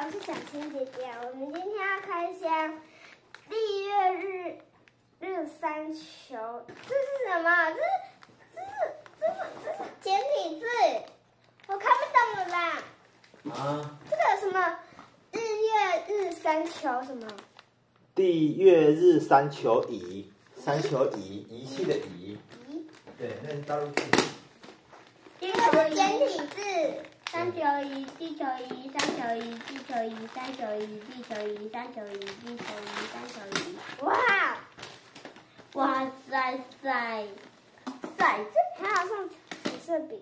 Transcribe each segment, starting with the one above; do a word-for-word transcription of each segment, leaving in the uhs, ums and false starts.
我是小青姐姐。我们今天要开箱历月日日三球，这是什么？这是这是这是这是简体字，我看不懂了啦。啊？这个什么日月日三球什么？ 地月日三球仪，三球仪，仪器的仪。仪。对，那是大陆字。 这个是简体字。 三球仪，地球仪，三球仪，地球仪，三球仪，地球仪，三球仪，地球仪，三球仪。 哇！ 哇塞塞塞！ 这还要上紫色笔。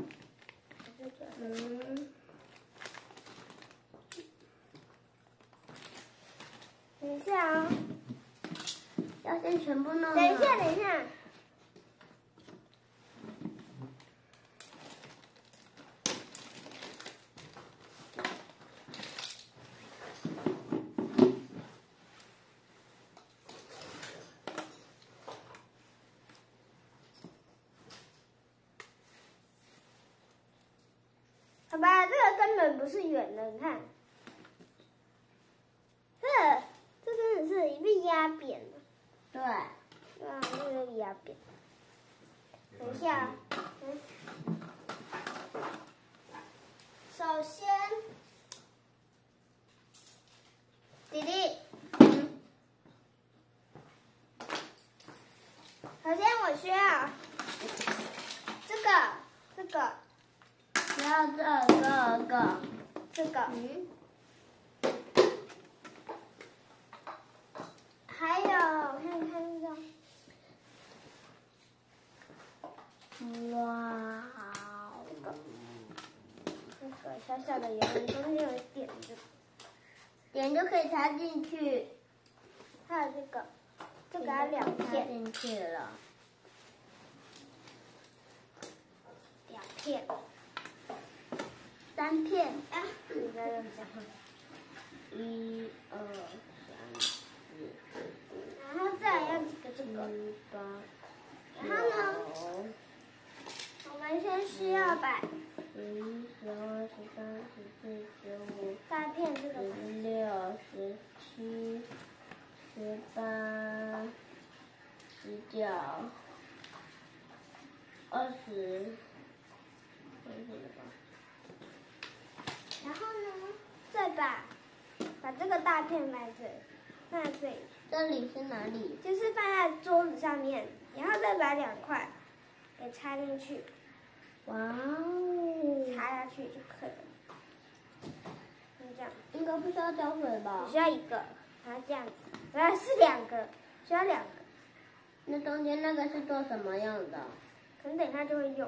嗯。 等一下啊、哦！ 要先全部弄。 等一下，等一下。好吧，这个根本不是圆的，你看，这这真的是被压扁了。 对， 对啊，这个被压扁。等一下，嗯，首先，弟弟，首先我需要这个，这个。 需要这个个， 这个，嗯，还有看看这个， 哇， 这个，这个小小的圆圆中间有一点这个， 点就可以插进去。 还有这个，就给它两片进去了， 两片。 三片啊，你再用这样， 一二三四， 然后再来要几个这个， 八， 然后呢，我们先需要把十一、十二、十三、十四、十五， 大片这个， 十六、十七、十八、十九、二十，二十吧。 然后呢，再把把这个大片放在这里，放在这里。 这里是哪里？ 就是放在桌子上面，然后再把两块给插进去。 哇哦！ 插下去就可以了。就这样。 应该不需要浇水吧？ 需要一个，然后这样子，然后是两个，需要两个。 那中间那个是做什么样的？ 可能等一下就会用。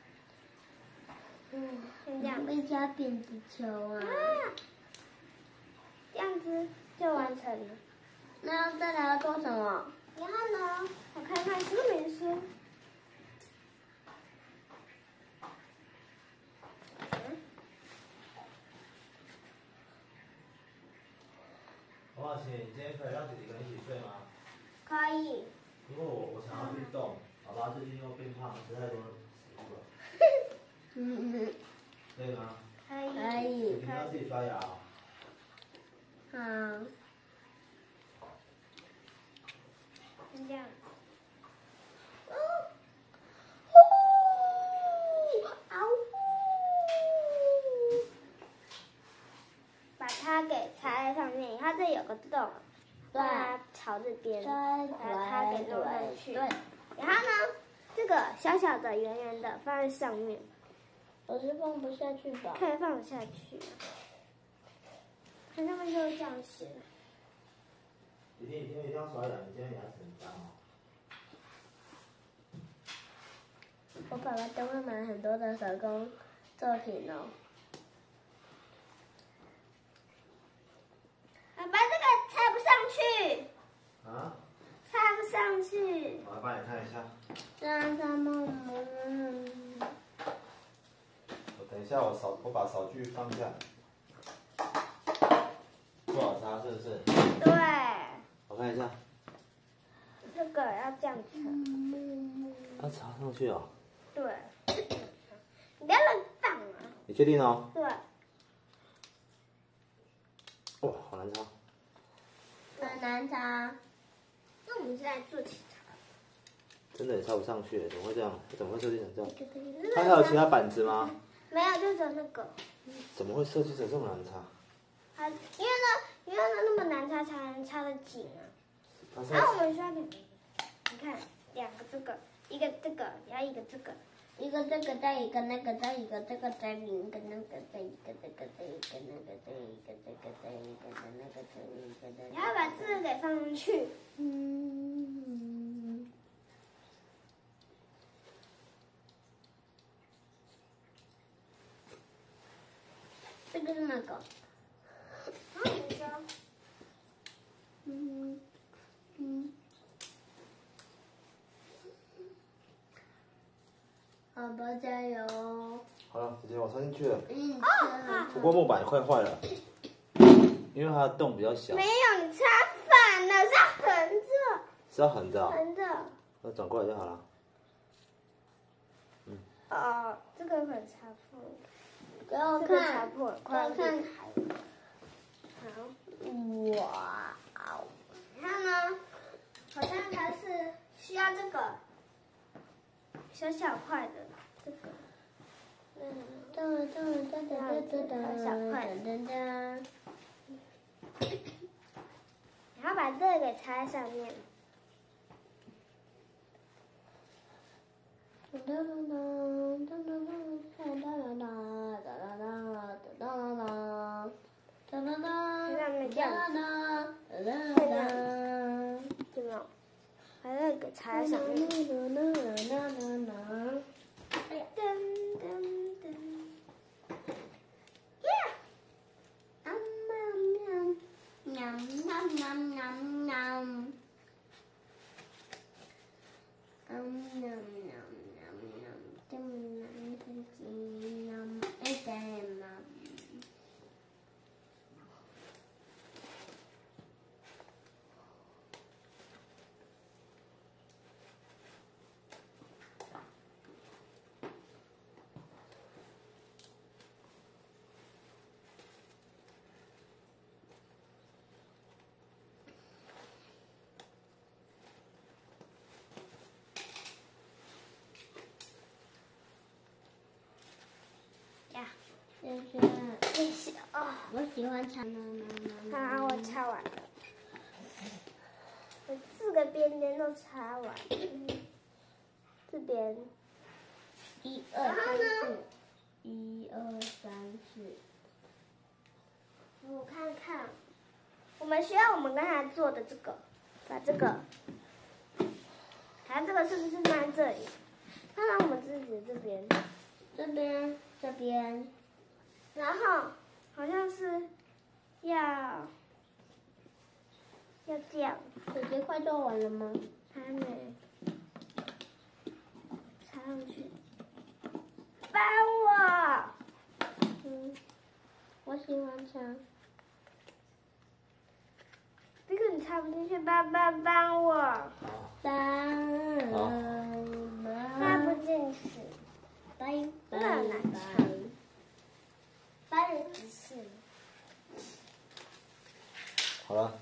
嗯，先这样。 被加扁子球啊！ 啊，这样子就完成了。 那再来要做什么？ 然后呢，我看看说明书。嗯。 王小晴，你今天可以让姐姐跟你一起睡吗？ 可以。 因为我我想要运动，爸爸最近又变胖，吃太多食物了。 嗯嗯。 可以吗？ 可以。 可以。 你要自己刷牙哦。 好。 先这样。哦。哦。把它给插在上面，它这有个洞，把它朝这边，把它给弄上去。 对。 然后呢，这个小小的、圆圆的放在上面。 我是放不下去吧？ 可以放下去。它上面就是这样写的。 弟弟，你今天一定要刷牙，你今天牙齿很脏哦。 我爸爸都会买很多的手工作品哦。 爸爸，这个插不上去。 啊？ 插不上去。 我来帮你看一下。 这样他们。 我等一下，我扫，我把扫具放下。不好插是不是？ 对。 我看一下。 这个要这样子。 要插上去哦。 对。你不要乱放啊。 你确定哦？ 对。 难擦。 那我们现在做其他。 真的也插不上去，怎么会这样？怎么会设计成这样？ 嗯它还有其他板子吗？ 没有，就只有那个。 怎么会设计成这么难插？ 它因为呢，因为呢那么难擦才能擦得紧啊。 它是然后我们需要两个，你看两个这个，一个这个，然后一个这个。 一个这个，再一个那个，再一个这个，再一个那个，再一个这个，再一个那个，再一个这个，再一个的那个，再一个的。 然后把这个给放上去。 嗯。这个是哪个？ 然后你说， 嗯嗯。宝宝加油！ 好了，姐姐我插进去了。 嗯。 哦， 不过木板快坏了，因为它的洞比较小。 没有，你擦反了，是要横着， 是要横的啊、 横的。 那转过来就好了。 哦，这个很擦破了， 给我这个擦看， 破了， 给快我看。 裂开了。好， 哇哦！ 然后呢，好像它是需要这个小小块的这个。嗯。 噔噔噔噔噔噔噔噔。 然后把这个给插在上面。 噔噔噔噔噔噔噔噔噔噔噔噔噔噔噔噔。 让它这样子， 噔噔噔。 对吗？把这个给插在上面。 噔噔噔噔噔。 哎呀，噔噔噔。耶！ 喵喵喵喵喵。嗯喵喵喵喵，真难听极了，哎对嘛。 呀， 就是谢谢啊！ 我喜欢擦。 好，我擦完了，我四个边边都擦完了，这边一二三四，一二三四。 我看看，我们需要我们刚才做的这个，把这个，它这个是不是放在这里？放到我们自己的这边， 这边这边， 然后好像是要要这样， 姐姐快做完了吗？ 还没插上去，帮我， 嗯，我喜欢擦。 这个你插不进去，帮帮帮我， 三， 插不进去， 拜拜那很难拜。 八人直线。 好了，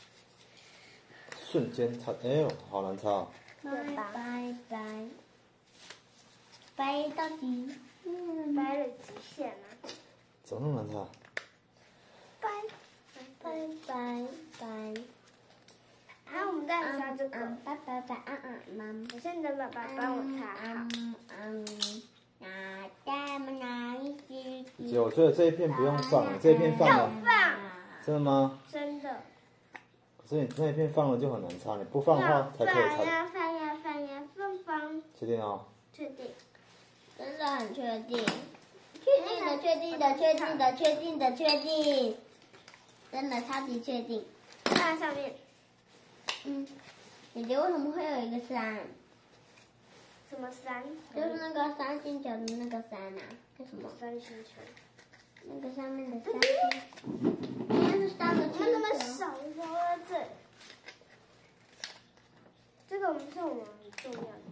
瞬间插，哎呦，好难插哦。 拜拜拜，拜到底。 掰了极限了， 怎么那么难插？ 掰， 拜拜拜。 还有我们再刷这个， 拜拜拜，嗯嗯嗯。 我现在爸爸帮我擦好。 嗯嗯。那咱们拿一支。 姐，我觉得这一片不用放了，这一片放要了， 放， 真的吗？ 真的。 可是你那一片放了就很难插，你不放的要话才可以放插。 呀放呀放呀放放， 确定哦？ 确定。 真的很确定，确定的，确定的，确定的，确定的，确定，真的超级确定。 放在上面。 嗯，姐姐为什么会有一个山？ 什么山？ 就是那个三星球的那个山啊，叫什么？ 三星球。 那个上面的三星，应该是三个我们星那么球。 少，都在这里。这个我们是我们很重要的。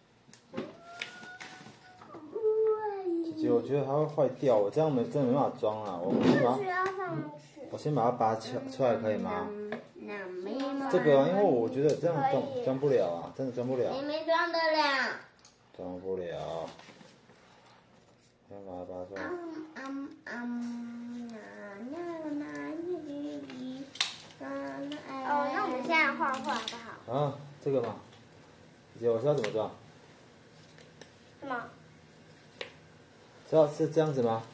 姐姐，我觉得它会坏掉，我这样没真的没办法装啊，我先把它需要放上去。 我先把它拔起出来可以吗？ 嗯那妹妹。 这个啊，因为我觉得这样装装不了啊，真的装不了。 妹妹装得了。 装不了。要把它拔出来。 嗯嗯嗯，那那那你你哦，那我们现在画画好不好？ 啊，这个嘛，姐姐，我知道怎么装。 什么？ 知道是这样子吗？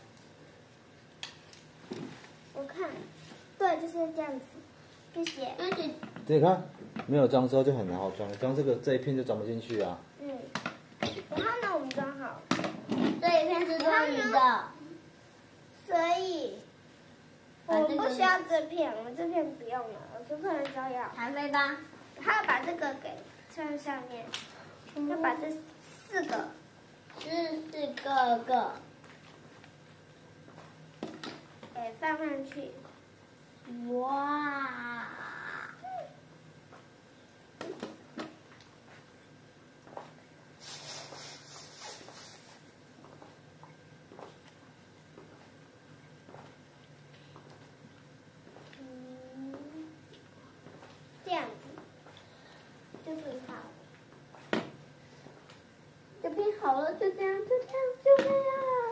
我看，对，就是这样子。谢谢。 而且你看，没有装之后就很好装，装这个这一片就装不进去啊。 嗯。然后呢，我们装好。 这一片是多余的， 所以我们不需要这片，我们这片不用了，我这片都要。 还会吧？ 他要把这个给放上面，要把这四个， 四四个个给放上去。 哇！ 嗯，这样子就很好。 这边好了，就这样，就这样，就这样。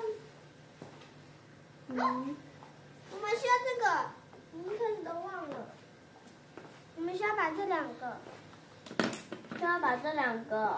嗯， 我们需要这个，你们可能都忘了。我们需要把这两个， 就要把这两个。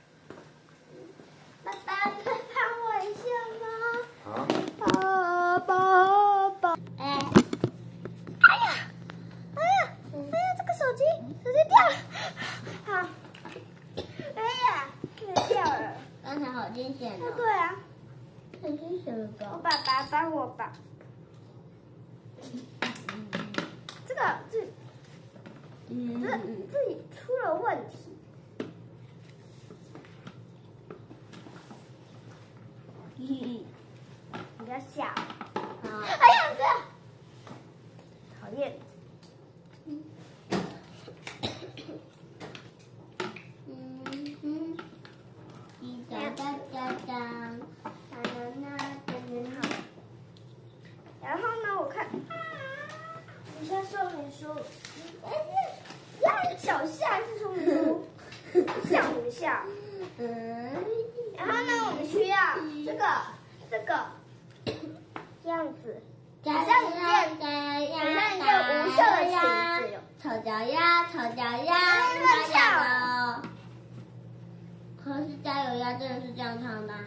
爸爸，你可以帮我一下吗？ 啊？ 爸爸，爸。 哎， 哎呀，哎呀，哎呀，这个手机，手机掉了。好，哎呀，也掉了。 刚才好惊险哦， 哦！ 对啊， 很惊险的我高。 爸爸帮我把这个这这嗯， 自己出了问题。 嘿嘿， 你不要笑。 好。 哎呀，这讨厌。 嗯哼，滴答答答答，啦啦啦，真真好。 然后呢，我看，你先说明书，哎，压脚下是说明书，像不像？ 嗯。 然后呢，我们需要这个这个这样子， 好像一件，好像一件无袖的裙子。丑脚丫，丑脚丫， 乱跳。 可是加油呀，真的是这样唱的。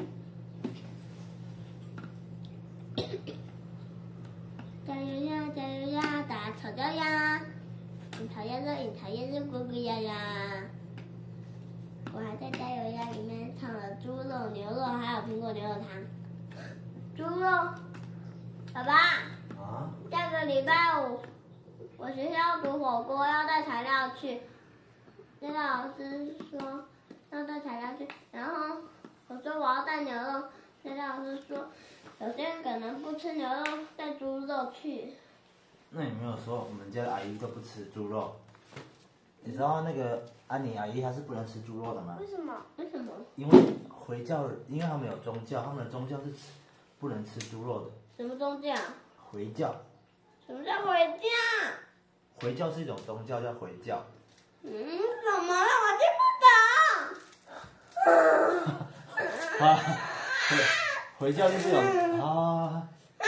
加油呀，加油呀，打丑脚丫。你讨厌这，你讨厌这咕咕呀呀。我还在加油呀里面唱了猪肉、牛肉，还有苹果牛肉汤。猪肉，爸爸。 啊？ 下个礼拜五，我学校煮火锅要带材料去。那个老师说要带材料去，然后我说我要带牛肉，那个老师说有些人可能不吃牛肉，带猪肉去。 那你没有说我们家的阿姨都不吃猪肉？你知道那个安妮阿姨她是不能吃猪肉的吗？ 为什么？ 为什么？ 因为回教，因为他们有宗教，他们的宗教是吃不能吃猪肉的。 什么宗教？ 回教。 什么叫回教？ 回教是一种宗教，叫回教。 嗯，怎么了？我听不懂。 啊，回回教就是有啊，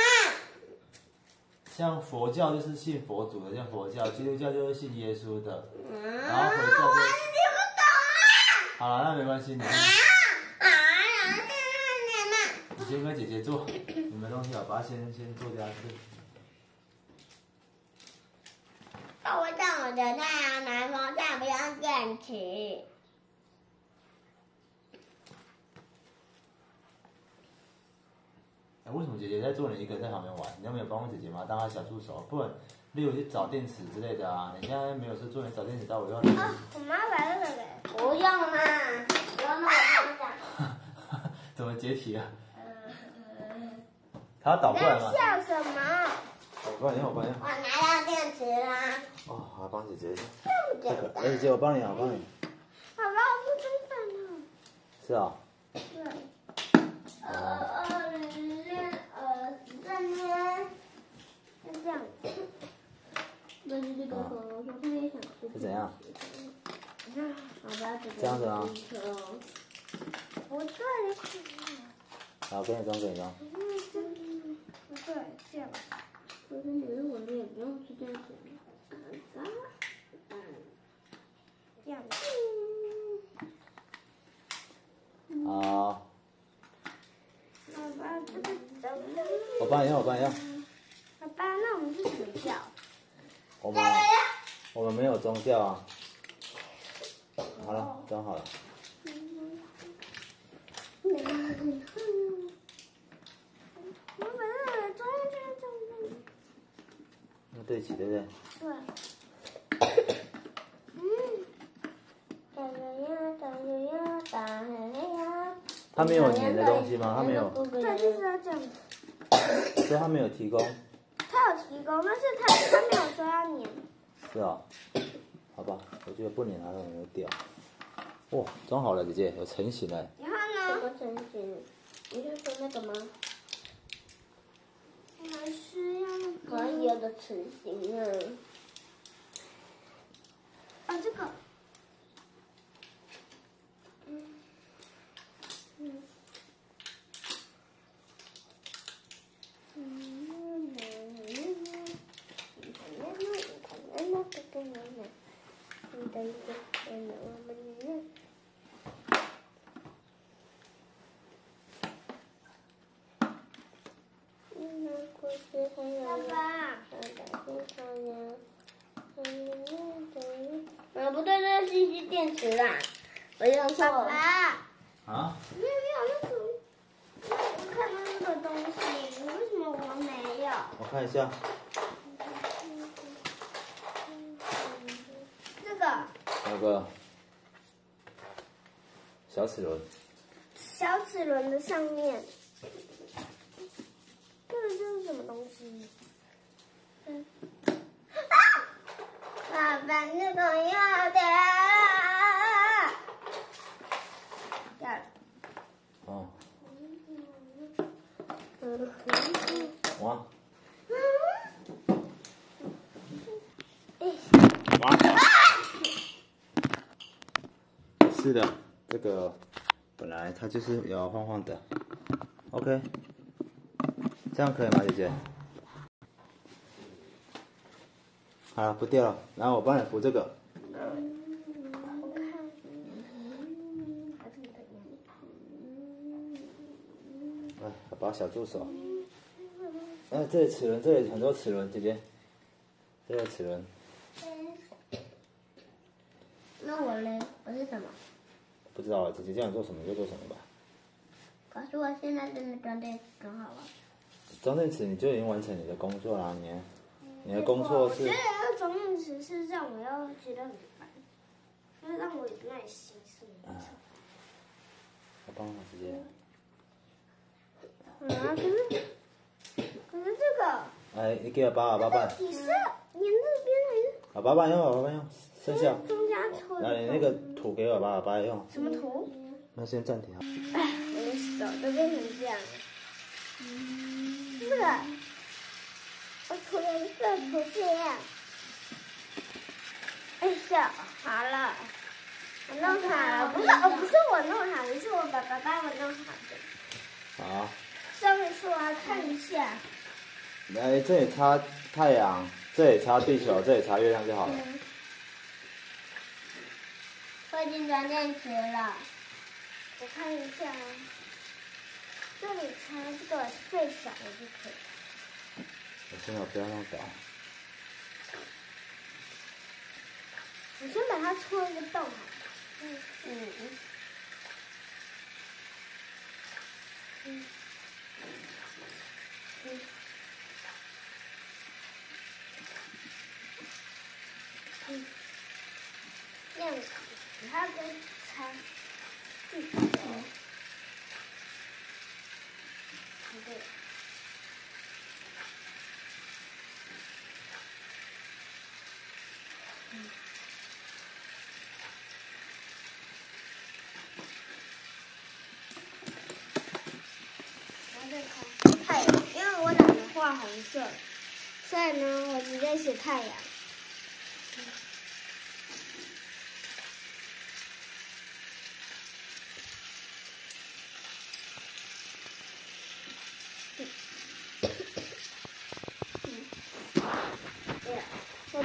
像佛教就是信佛祖的，像佛教；基督教就是信耶稣的。然后回教就。 我听不懂啊！ 好了，那没关系，你啊啊！ 你先跟姐姐做你们东西，我爸先先做家事。 那我让我的太阳能风扇不用电池。 哎，为什么姐姐在做，你一个人在旁边玩？你都没有帮我姐姐吗？当她小助手，不然例如去找电池之类的啊。你现在没有事做，你找电池到我要你。 啊，我妈来了嘞。 不用啦，不用那么夸张。 怎么解体啊？他要倒过来吗？ 笑什么？ 我帮你，我帮你。 我拿到电池啦。 哦，好，帮姐姐一下。 这么这个， 简单。 哎，姐姐，我帮你，我帮你。 爸爸，我不吃饭了。 是啊。 对。 呃呃呃，这边就这样。 这是这个盒。 是怎样？ 好吧， 这样子啊？ 不对， 好，给你装，给你装。 不对，这样。 不是，你如果你也不用是这样子。啊， 这样。 好。 爸爸，这个怎么？ 我帮你用，我帮你用。 爸爸，那我们是什么教？ 我们我们没有宗教啊。好了，装好了。 我把它装进去， 要对齐，对不对？ 对。嗯。 打呀呀，打呀呀，打呀呀。 它没有粘的东西吗？它没有。 对，就是要这样子。 所以它没有提供。 他有提供，但是他他没有说要粘。 是啊。好吧，我觉得不粘它容易掉。哇，装好了，姐姐有成型了。 然后什呢？ 么成型？你是说那个吗？ 还是要好像有的成型呢。 啊，这个。爸爸。 啊，不对，这是吸吸电池啦，我用错爸了。 爸。 啊？ 没有那个，我看到那个东西，为什么我没有？ 我看一下。 这个那个小齿轮。 小齿轮的上面，这个这是什么东西？嗯。啊！爸爸，那个要的。掉了。 哦。哇。哇。是的，这个本来它就是摇晃晃的。OK， 这样可以吗，姐姐？好了，不掉了。然后我帮你扶这个。来，把小助手。哎，这里齿轮，这里很多齿轮，姐姐。这个齿轮。 那我嘞？我是什么？ 不知道，姐姐叫你做什么你就做什么吧。 可是我现在真的装电池装好了。 装电池你就已经完成你的工作啦，你你的工作是。 我觉得要装电池是让我要觉得很烦，就是让我有耐心，是吗？ 我帮我直接。 啊，可是可是这个。 哎，你给我把把把。 底色粘这边好，把把用，把把用，剩下。 增加抽。 来，你那个图给我，把把用。 什么图？ 那先暂停啊。 哎，我的手都变成这样了。这个，我涂颜色涂这样。哎呀，好了，我弄好了，不是哦，不是我弄好的，是我爸爸帮我弄好的。 好。 上面是我要看一下。 来，这里插太阳，这里插地球，这里插月亮就好了。 嗯、 我已经装电池了。 我看一下啊，这里插这个最小的就可以。 我先把不要弄倒。 我先把它戳一个洞。嗯嗯嗯嗯。嗯，这样子，然后再插地球。不对。嗯。然后再插太阳，因为我懒得画红色，所以呢，我直接写太阳。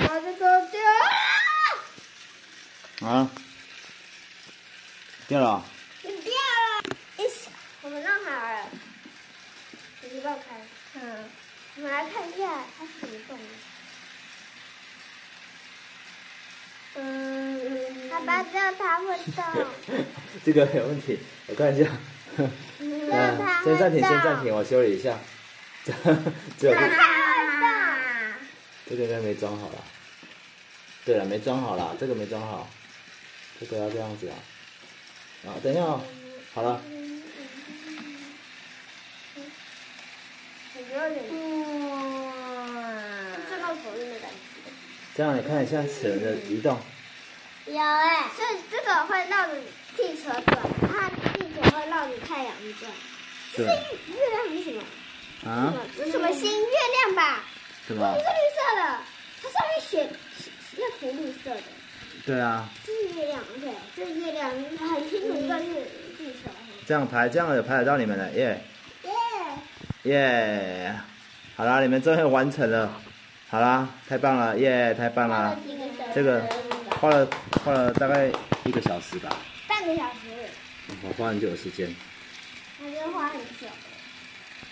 把这个掉啊，掉了。 掉了。一起，我们弄好了。你帮我开。嗯，我们来看一下它是怎么动的。嗯，爸爸知道它会动。 这个有问题，我看一下。嗯，先暂停，先暂停，我修理一下。只有这个，这个应该没装好了。对了，没装好啦，这个没装好，这个要这样子啊。啊，等一下哦，好了。 有点撞到头晕的感觉。 这样你看一下齿轮的移动。 有哎、欸，所以这个会绕着地球转，它地球会绕着太阳转。 对。 月亮是什么？ 啊？ 这是什么星？月亮吧？ 什么？ 是绿色的，它上面写要涂绿色的。 对啊。 这是月亮 ，OK， 这是月亮，很清楚一个是地球。 这样拍，这样有拍得到你们了，耶、 耶！ 耶！好啦，你们终于完成了，好啦，太棒了，耶、太棒了！这个花了花了大概一个小时吧。 半个小时。 我花很久的时间。